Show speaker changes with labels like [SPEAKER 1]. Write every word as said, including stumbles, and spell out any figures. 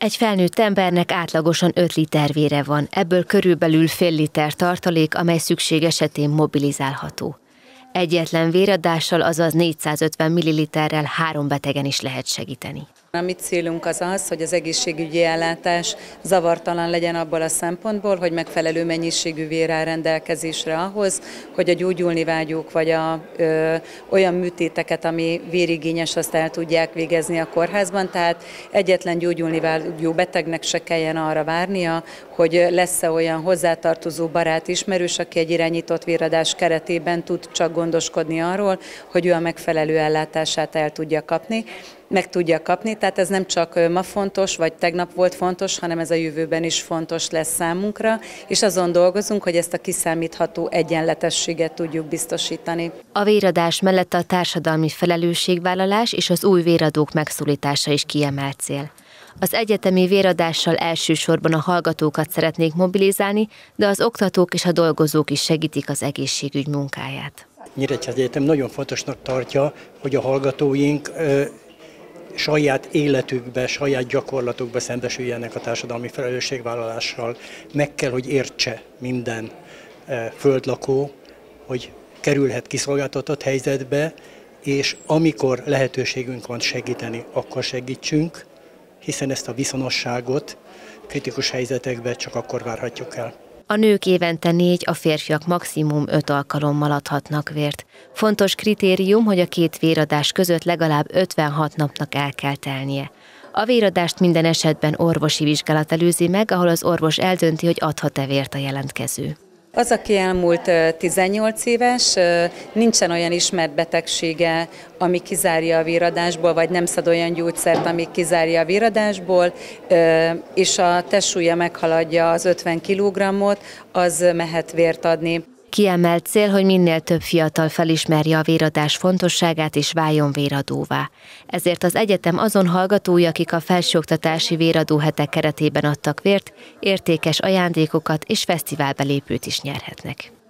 [SPEAKER 1] Egy felnőtt embernek átlagosan öt liter vére van, ebből körülbelül fél liter tartalék, amely szükség esetén mobilizálható. Egyetlen véradással, azaz négyszázötven milliliterrel három betegen is lehet segíteni.
[SPEAKER 2] A mi célunk az az, hogy az egészségügyi ellátás zavartalan legyen abból a szempontból, hogy megfelelő mennyiségű vér áll rendelkezésre ahhoz, hogy a gyógyulni vágyók vagy a, ö, olyan műtéteket, ami vérigényes, azt el tudják végezni a kórházban. Tehát egyetlen gyógyulni vágyó betegnek se kelljen arra várnia, hogy lesz-e olyan hozzátartozó barát ismerős, aki egy irányított véradás keretében tud csak gondoskodni arról, hogy ő a megfelelő ellátását el tudja kapni. meg tudja kapni, tehát ez nem csak ma fontos, vagy tegnap volt fontos, hanem ez a jövőben is fontos lesz számunkra, és azon dolgozunk, hogy ezt a kiszámítható egyenletességet tudjuk biztosítani.
[SPEAKER 1] A véradás mellett a társadalmi felelősségvállalás és az új véradók megszólítása is kiemelt cél. Az egyetemi véradással elsősorban a hallgatókat szeretnék mobilizálni, de az oktatók és a dolgozók is segítik az egészségügy munkáját.
[SPEAKER 3] Nyíregyháza Egyetem nagyon fontosnak tartja, hogy a hallgatóink ö, saját életükbe, saját gyakorlatukba szembesüljenek a társadalmi felelősségvállalással. Meg kell, hogy értse minden e, földlakó, hogy kerülhet kiszolgáltatott helyzetbe, és amikor lehetőségünk van segíteni, akkor segítsünk, hiszen ezt a viszonosságot kritikus helyzetekben csak akkor várhatjuk el.
[SPEAKER 1] A nők évente négy, a férfiak maximum öt alkalommal adhatnak vért. Fontos kritérium, hogy a két véradás között legalább ötvenhat napnak el kell telnie. A véradást minden esetben orvosi vizsgálat előzi meg, ahol az orvos eldönti, hogy adhat-e vért a jelentkező.
[SPEAKER 2] Az, aki elmúlt tizennyolc éves, nincsen olyan ismert betegsége, ami kizárja a véradásból, vagy nem szed olyan gyógyszert, ami kizárja a véradásból, és a testsúlya meghaladja az ötven kilogrammot, az mehet vért adni.
[SPEAKER 1] Kiemelt cél, hogy minél több fiatal felismerje a véradás fontosságát és váljon véradóvá. Ezért az egyetem azon hallgatói, akik a felsőoktatási véradóhetek keretében adtak vért, értékes ajándékokat és fesztiválbelépőt is nyerhetnek.